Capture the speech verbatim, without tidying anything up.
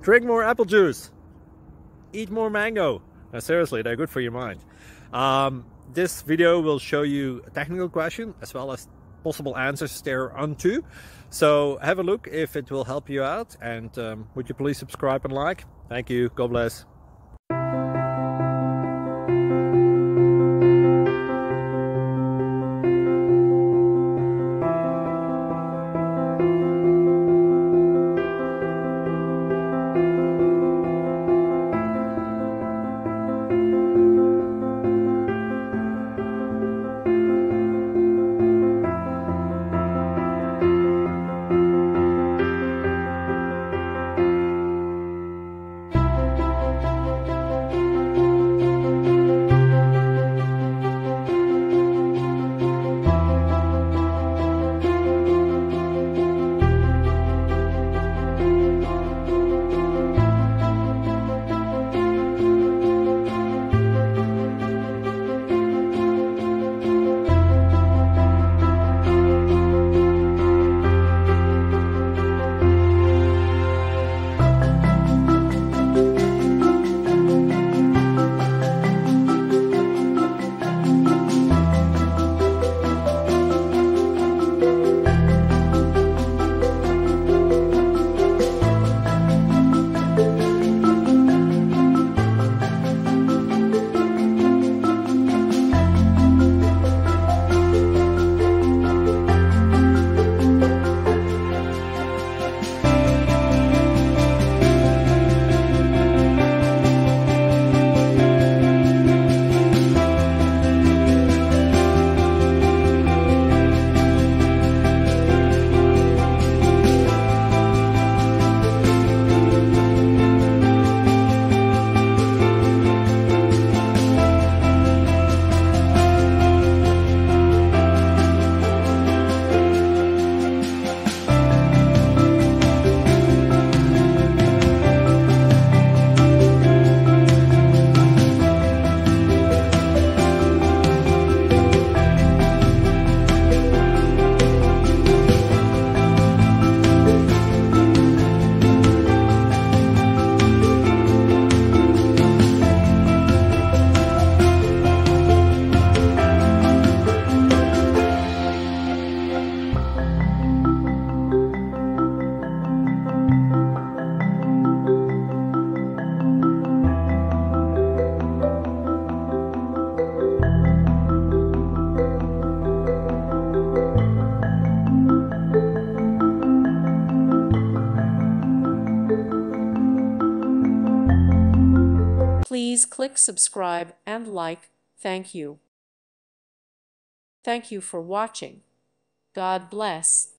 Drink more apple juice. Eat more mango. No, seriously, they're good for your mind. Um, this video will show you a technical question as well as possible answers thereunto. So have a look if it will help you out, and um, would you please subscribe and like? Thank you. God bless. Please click subscribe and like. Thank you. Thank you for watching. God bless.